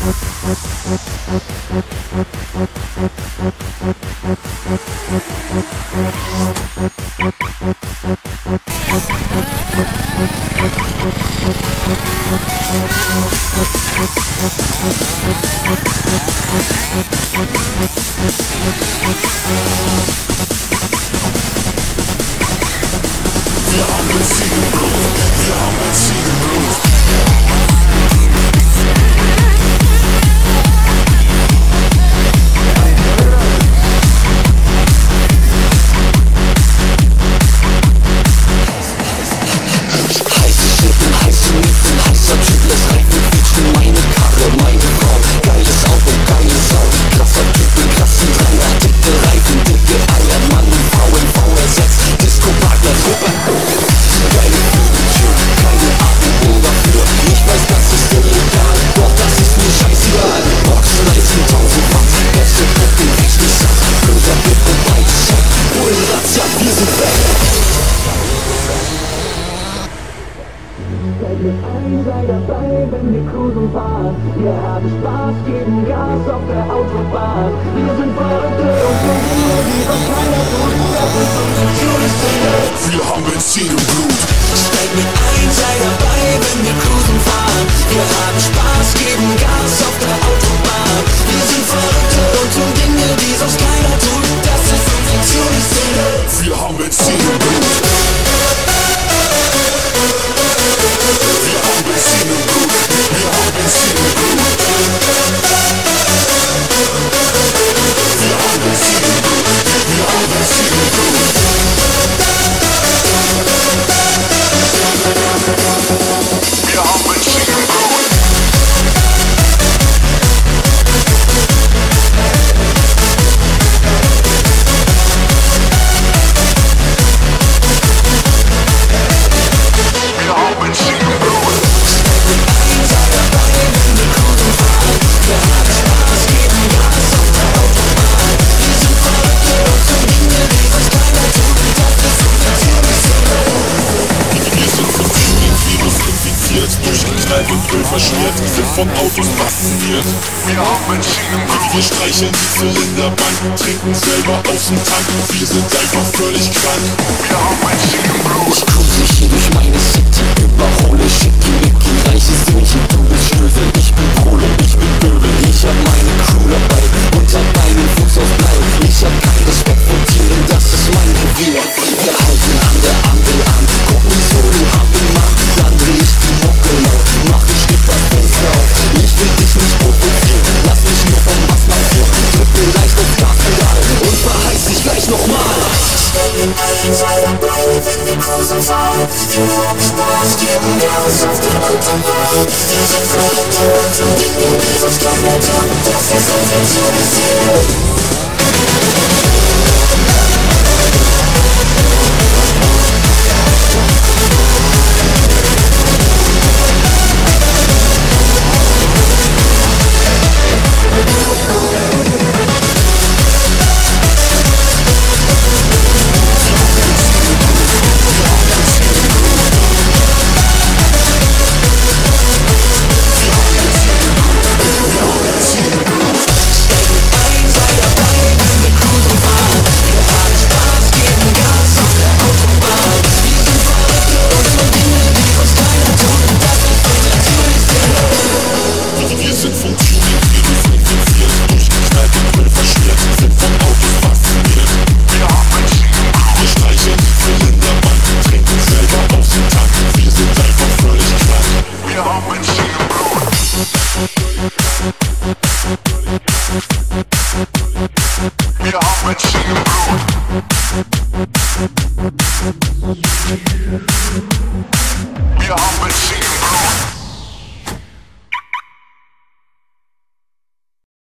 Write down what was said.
Wir haben Benzin im Blut. Steig mit ein, sei dabei, wenn wir cruisen fahren. Wir haben Spaß, geben Gas auf der Autobahn. Wir sind Verrückte und tun Dinge, die sonst keiner tut. Das ist unsere Szene. Wir haben Benzin im Blut. Wir haben Benzin im Blut. Wir haben Benzin im Blut. Wir haben Benzin im Blut. Wir haben Benzin im Blut. Wir haben Benzin im Blut. Verschmiert, sind von Autos fasziniert. Wir haben Benzin im Blut. Wir streicheln die Zylinderband, trinken selber aus dem Tank. Wir sind einfach völlig krank. Wir haben Benzin im Blut. Ich cruise hier durch meine City, überhole Schickimicki, reiches Mädchen, du bist Schnösel, ich bin Polo, ich bin Böbel. Ich hab meine Crew dabei, unter Beinen, Fuß auf Blei. Ich hab keinen Respekt vor Tieren, das ist mein Revier. Wir halten an der Ampel an, guck mich so, du Hampelmann. Dann dreh ich die Mucke laut, mach ich das Fenster auf. Ich will dich nicht provozieren, lass mich nur vom Bass markieren. Drück mir leicht aufs Gaspedal und verheiß dich gleich nochmal. Steig in ein, sei dabei, wenn wir cruisen fahren. Wir haben Spaß, geben Gas auf der Autobahn. Wir sind Verrückte und tun Dinge, die sonst keiner tut. Das ist unsere Szene. Wir haben Benzin im Blut.